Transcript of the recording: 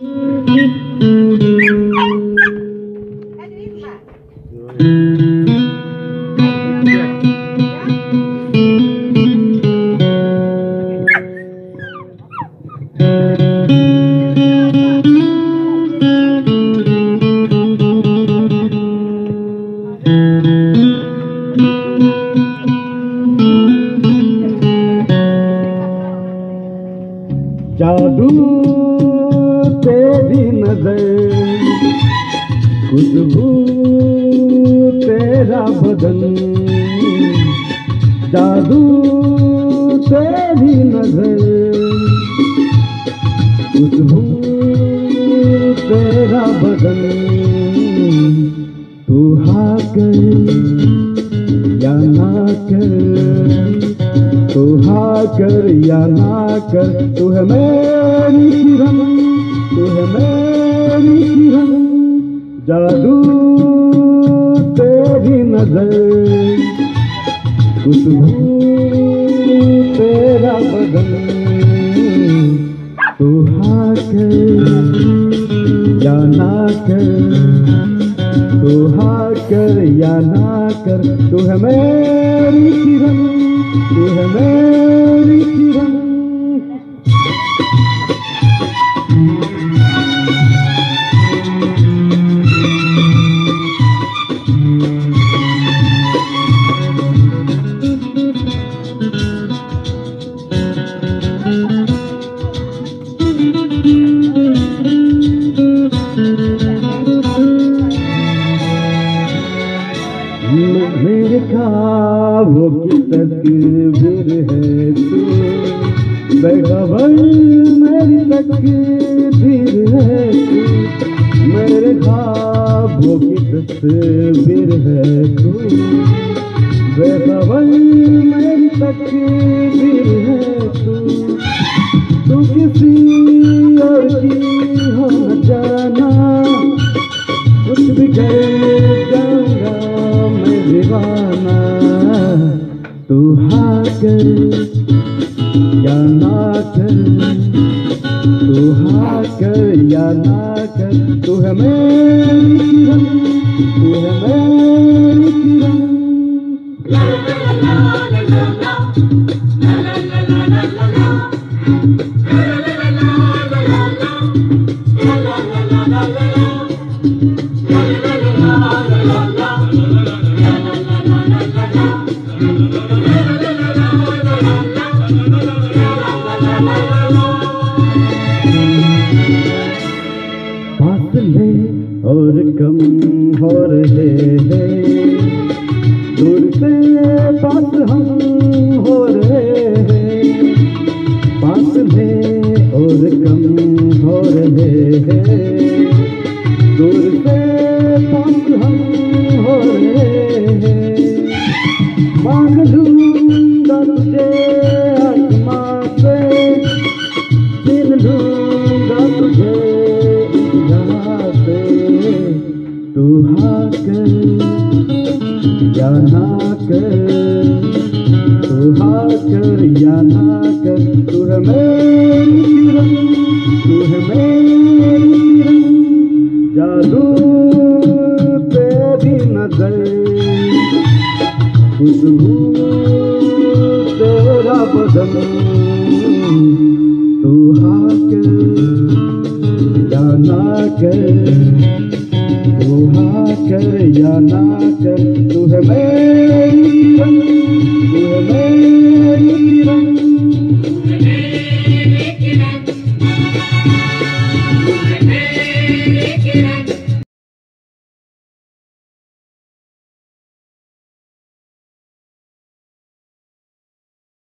जादू तेरी नजर, खुशबू तेरा बदन, जादू तेरी नजर, खुशबू तेरा बदन। तू हाँ कर या ना कर, तू हाँ कर या ना कर, तू है मेरी किरण, तू है मेरी किरण। जादू तेरी नजर, खुशबू तेरा बदन। तू हाँ कर या ना कर, तू हाँ कर या ना कर, तू है मेरी किरण, तू है मेरी किरण। मेरे ख्वाबों की तस्वीर है तू, बेखबर मेरी तकदीर है तू। मेरे ख्वाबों की तस्वीर है तू, बेखबर मेरी तकदीर है तू। तू किसी और की हो न जाना, कुछ भी कर जाऊंगा मैं दीवाना। तू हाँ कर या ना कर, तू हाँ कर या ना कर, तू है मेरी किरण, तू है मेरी किरण। फासले और कम हो रहे हैं, दूर से पास हम हो रहे हैं। फासले और कम हो रहे हैं, दूर से पास हम हो रहे हैं। मांग लूंगा तुझे आसमां से, छीन लूंगा तुझे जहाँ से। तू हाँ कर या ना कर, तू हाँ कर या ना कर, तू है मेरी किरण, तू है मेरी किरण। जादू तेरी नजर, खुशबू तेरा बदन। तू हाँ कर या ना कर, तू हाँ कर या ना कर, तू है मेरी